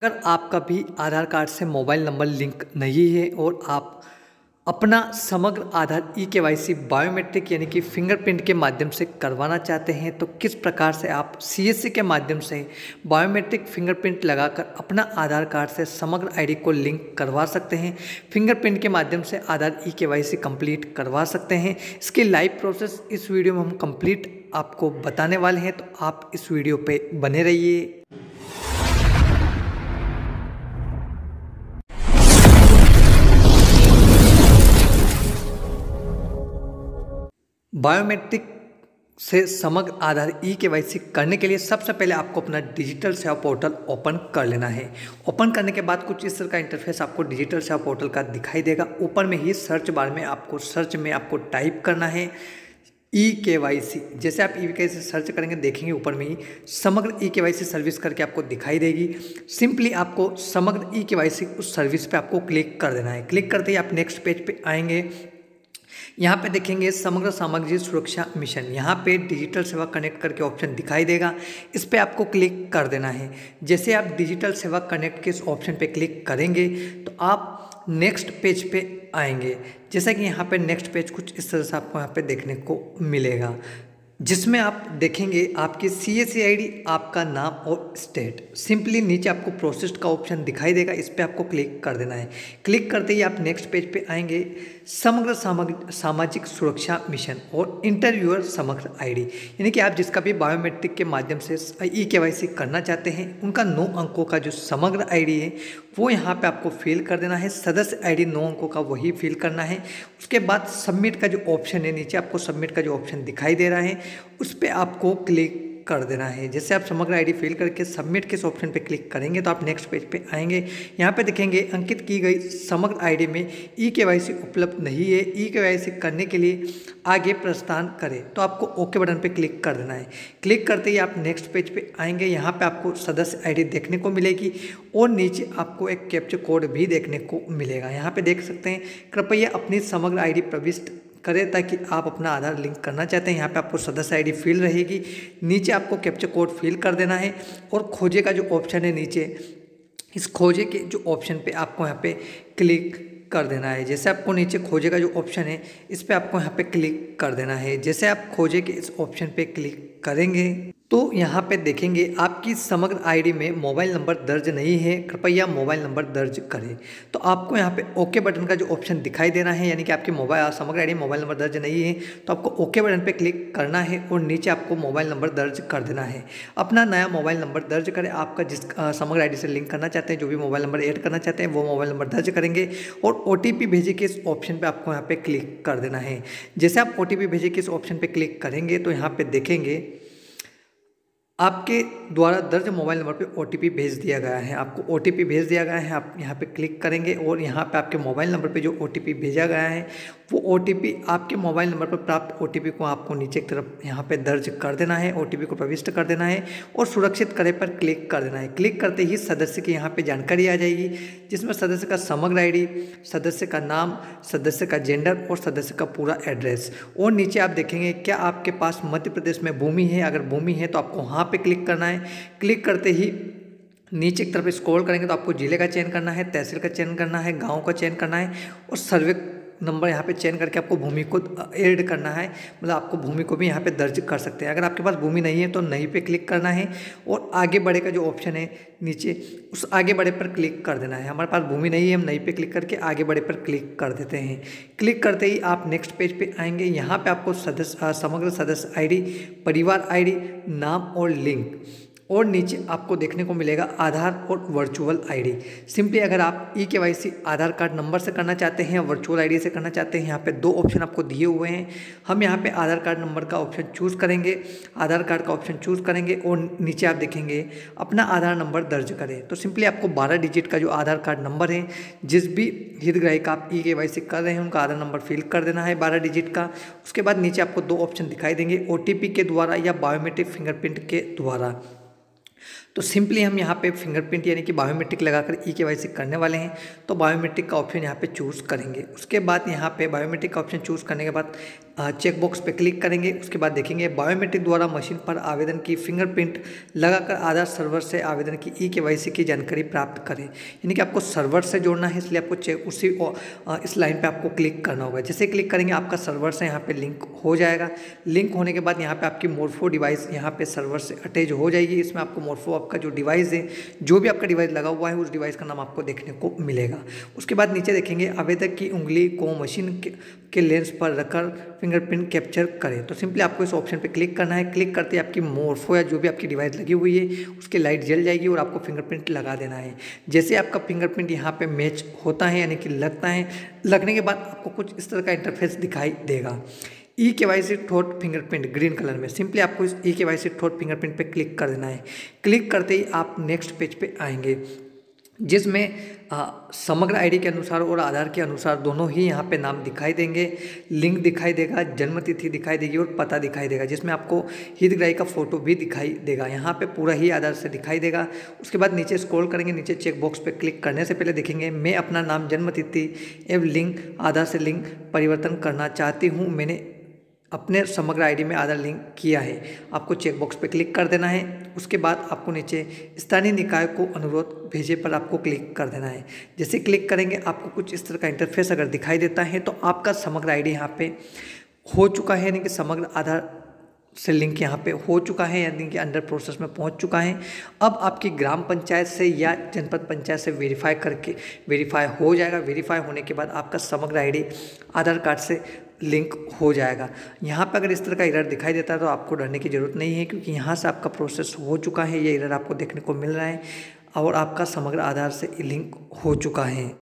अगर आपका भी आधार कार्ड से मोबाइल नंबर लिंक नहीं है और आप अपना समग्र आधार ई-केवाईसी बायोमेट्रिक यानी कि फिंगरप्रिंट के माध्यम से करवाना चाहते हैं तो किस प्रकार से आप सीएससी के माध्यम से बायोमेट्रिक फिंगरप्रिंट लगाकर अपना आधार कार्ड से समग्र आईडी को लिंक करवा सकते हैं। फिंगरप्रिंट के माध्यम से आधार ई-केवाईसी कंप्लीट करवा सकते हैं। इसकी लाइव प्रोसेस इस वीडियो में हम कंप्लीट आपको बताने वाले हैं, तो आप इस वीडियो पे बने रहिए। बायोमेट्रिक से समग्र आधार ई-केवाईसी करने के लिए सबसे पहले आपको अपना डिजिटल सेवा पोर्टल ओपन कर लेना है। ओपन करने के बाद कुछ इस तरह का इंटरफेस आपको डिजिटल सेवा पोर्टल का दिखाई देगा। ऊपर में ही सर्च बार में आपको टाइप करना है ई-केवाईसी। जैसे आप ई-केवाईसी सर्च करेंगे देखेंगे ऊपर में ही समग्र ई-केवाईसी सर्विस करके आपको दिखाई देगी। सिंपली आपको समग्र ई-केवाईसी उस सर्विस पे आपको क्लिक कर देना है। क्लिक करते ही आप नेक्स्ट पेज पे आएंगे। यहाँ पे देखेंगे समग्र सामग्री सुरक्षा मिशन, यहाँ पे डिजिटल सेवा कनेक्ट करके ऑप्शन दिखाई देगा, इस पे आपको क्लिक कर देना है। जैसे आप डिजिटल सेवा कनेक्ट के इस ऑप्शन पे क्लिक करेंगे तो आप नेक्स्ट पेज पे आएंगे। जैसा कि यहाँ पे नेक्स्ट पेज कुछ इस तरह से आपको यहाँ पे देखने को मिलेगा, जिसमें आप देखेंगे आपकी सीएससी आईडी, आपका नाम और स्टेट। सिंपली नीचे आपको प्रोसेस्ड का ऑप्शन दिखाई देगा, इस पर आपको क्लिक कर देना है। क्लिक करते ही आप नेक्स्ट पेज पे आएंगे। समग्र सामाजिक सुरक्षा मिशन और इंटरव्यूअर समग्र आईडी, यानी कि आप जिसका भी बायोमेट्रिक के माध्यम से ई-केवाईसी करना चाहते हैं उनका 9 अंकों का जो समग्र आईडी है वो यहाँ पे आपको फिल कर देना है। सदस्य आईडी 9 अंकों का वही फिल करना है। उसके बाद सबमिट का जो ऑप्शन है, नीचे आपको सबमिट का जो ऑप्शन दिखाई दे रहा है उस पर आपको क्लिक कर देना है। जैसे आप समग्र आईडी फिल करके सबमिट के इस ऑप्शन पे क्लिक करेंगे तो आप नेक्स्ट पेज पे आएंगे। यहाँ पे देखेंगे अंकित की गई समग्र आईडी में ई-केवाईसी उपलब्ध नहीं है, ई-केवाईसी करने के लिए आगे प्रस्थान करें, तो आपको ओके बटन पे क्लिक कर देना है। क्लिक करते ही आप नेक्स्ट पेज पे आएंगे। यहाँ पे आपको सदस्य आईडी देखने को मिलेगी और नीचे आपको एक कैप्चा कोड भी देखने को मिलेगा। यहाँ पे देख सकते हैं, कृपया अपनी समग्र आईडी प्रविष्ट करें ताकि आप अपना आधार लिंक करना चाहते हैं। यहाँ पे आपको सदस्य आईडी फिल रहेगी, नीचे आपको कैप्चा कोड फिल कर देना है और खोजे का जो ऑप्शन है नीचे, इस खोजे के जो ऑप्शन पे आपको यहाँ पे क्लिक कर देना है। जैसे आपको नीचे खोजे का जो ऑप्शन है इस पे आपको यहाँ पे क्लिक कर देना है। जैसे आप खोजे के इस ऑप्शन पे क्लिक करेंगे तो यहाँ पे देखेंगे आपकी समग्र आईडी में मोबाइल नंबर दर्ज नहीं है, कृपया मोबाइल नंबर दर्ज करें। तो आपको यहाँ पे ओके बटन का जो ऑप्शन दिखाई देना है, यानी कि आपकी समग्र आईडी मोबाइल नंबर दर्ज नहीं है तो आपको ओके बटन पे क्लिक करना है और नीचे आपको मोबाइल नंबर दर्ज कर देना है। अपना नया मोबाइल नंबर दर्ज करें। आपका जिस समग्र आईडी से लिंक करना चाहते हैं, जो भी मोबाइल नंबर ऐड करना चाहते हैं वो मोबाइल नंबर दर्ज करेंगे और OTP भेजे के इस ऑप्शन पर आपको यहाँ पे क्लिक कर देना है। जैसे आप OTP भेजे के इस ऑप्शन पर क्लिक करेंगे तो यहाँ पे देखेंगे आपके द्वारा दर्ज मोबाइल नंबर पे OTP भेज दिया गया है। आपको OTP भेज दिया गया है, आप यहाँ पे क्लिक करेंगे और यहाँ पे आपके मोबाइल नंबर पे जो OTP भेजा गया है वो OTP आपके मोबाइल नंबर पर प्राप्त OTP को आपको नीचे की तरफ यहाँ पे दर्ज कर देना है, OTP को प्रविष्ट कर देना है और सुरक्षित करें पर क्लिक कर देना है। क्लिक करते ही सदस्य की यहाँ पे जानकारी आ जाएगी, जिसमें सदस्य का समग्र आईडी, सदस्य का नाम, सदस्य का जेंडर और सदस्य का पूरा एड्रेस। और नीचे आप देखेंगे क्या आपके पास मध्य प्रदेश में भूमि है, अगर भूमि है तो आपको वहाँ पे क्लिक करना है। क्लिक करते ही नीचे की तरफ स्क्रॉल करेंगे तो आपको जिले का चयन करना है, तहसील का चयन करना है, गांव का चयन करना है और सर्वे नंबर यहाँ पे चयन करके आपको भूमि को ऐड करना है। मतलब आपको भूमि को भी यहाँ पे दर्ज कर सकते हैं। अगर आपके पास भूमि नहीं है तो नहीं पे क्लिक करना है और आगे बढ़े का जो ऑप्शन है नीचे, उस आगे बढ़े पर क्लिक कर देना है। हमारे पास भूमि नहीं है, हम नहीं पे क्लिक करके आगे बढ़े पर क्लिक कर देते हैं। क्लिक करते ही आप नेक्स्ट पेज पे आएंगे। यहाँ पे आपको समग्र सदस्य आईडी, परिवार आईडी, नाम और लिंक और नीचे आपको देखने को मिलेगा आधार और वर्चुअल आईडी। सिंपली अगर आप ई-केवाईसी आधार कार्ड नंबर से करना चाहते हैं या वर्चुअल आईडी से करना चाहते हैं, यहाँ पे 2 ऑप्शन आपको दिए हुए हैं। हम यहाँ पे आधार कार्ड नंबर का ऑप्शन चूज़ करेंगे, आधार कार्ड का ऑप्शन चूज़ करेंगे और नीचे आप देखेंगे अपना आधार नंबर दर्ज करें। तो सिंपली आपको 12 डिजिट का जो आधार कार्ड नंबर है, जिस भी हितग्राही का आप ई-केवाईसी कर रहे हैं उनका आधार नंबर फिल कर देना है 12 डिजिट का। उसके बाद नीचे आपको 2 ऑप्शन दिखाई देंगे, OTP के द्वारा या बायोमेट्रिक फिंगरप्रिंट के द्वारा। तो सिंपली हम यहाँ पे फिंगरप्रिंट यानी कि बायोमेट्रिक लगाकर ई-केवाईसी करने वाले हैं। तो बायोमेट्रिक का ऑप्शन यहाँ पे चूज़ करेंगे। उसके बाद यहाँ पे बायोमेट्रिक का ऑप्शन चूज़ करने के बाद चेक बॉक्स पे क्लिक करेंगे। उसके बाद देखेंगे बायोमेट्रिक द्वारा मशीन पर आवेदन की फिंगरप्रिंट लगाकर आधार सर्वर से आवेदन की ई-केवाईसी की जानकारी प्राप्त करें। यानी कि आपको सर्वर से जोड़ना है, इसलिए आपको उसी इस लाइन पे आपको क्लिक करना होगा। जैसे क्लिक करेंगे आपका सर्वर से यहाँ पे लिंक हो जाएगा। लिंक होने के बाद यहाँ पे आपकी मोरफो डिवाइस यहाँ पे सर्वर से अटैच हो जाएगी। इसमें आपको मोरफो आपका जो डिवाइस है, जो भी आपका डिवाइस लगा हुआ है, उस डिवाइस का नाम आपको देखने को मिलेगा। उसके बाद नीचे देखेंगे आवेदक की उंगली को मशीन के लेंस पर रखकर फिंगरप्रिंट कैप्चर करें। तो सिंपली आपको इस ऑप्शन पे क्लिक करना है। क्लिक करते ही आपकी मोरफो या जो भी आपकी डिवाइस लगी हुई है उसकी लाइट जल जाएगी और आपको फिंगरप्रिंट लगा देना है। जैसे आपका फिंगरप्रिंट यहाँ पे मैच होता है यानी कि लगता है, लगने के बाद आपको कुछ इस तरह का इंटरफेस दिखाई देगा। ई-केवाईसी ठोस फिंगरप्रिंट ग्रीन कलर में, सिंपली आपको इस ई-केवाईसी ठोस फिंगरप्रिंट पे क्लिक कर देना है। क्लिक करते ही आप नेक्स्ट पेज पे आएंगे, जिसमें समग्र आईडी के अनुसार और आधार के अनुसार दोनों ही यहाँ पे नाम दिखाई देंगे, लिंक दिखाई देगा, जन्म तिथि दिखाई देगी और पता दिखाई देगा, जिसमें आपको हितग्राही का फोटो भी दिखाई देगा। यहाँ पे पूरा ही आधार से दिखाई देगा। उसके बाद नीचे स्क्रॉल करेंगे, नीचे चेक बॉक्स पे क्लिक करने से पहले देखेंगे मैं अपना नाम, जन्म तिथि एवं लिंक आधार से लिंक परिवर्तन करना चाहती हूँ, मैंने अपने समग्र आईडी में आधार लिंक किया है। आपको चेक बॉक्स पे क्लिक कर देना है। उसके बाद आपको नीचे स्थानीय निकाय को अनुरोध भेजे पर आपको क्लिक कर देना है। जैसे क्लिक करेंगे आपको कुछ इस तरह का इंटरफेस अगर दिखाई देता है तो आपका समग्र आईडी यहाँ पे हो चुका है, यानी कि समग्र आधार से लिंक यहाँ पे हो चुका है, यानी कि अंडर प्रोसेस में पहुँच चुका है। अब आपकी ग्राम पंचायत से या जनपद पंचायत से वेरीफाई हो जाएगा। वेरीफाई होने के बाद आपका समग्र आईडी आधार कार्ड से लिंक हो जाएगा। यहाँ पे अगर इस तरह का एरर दिखाई देता है तो आपको डरने की ज़रूरत नहीं है, क्योंकि यहाँ से आपका प्रोसेस हो चुका है। ये एरर आपको देखने को मिल रहा है और आपका समग्र आधार से लिंक हो चुका है।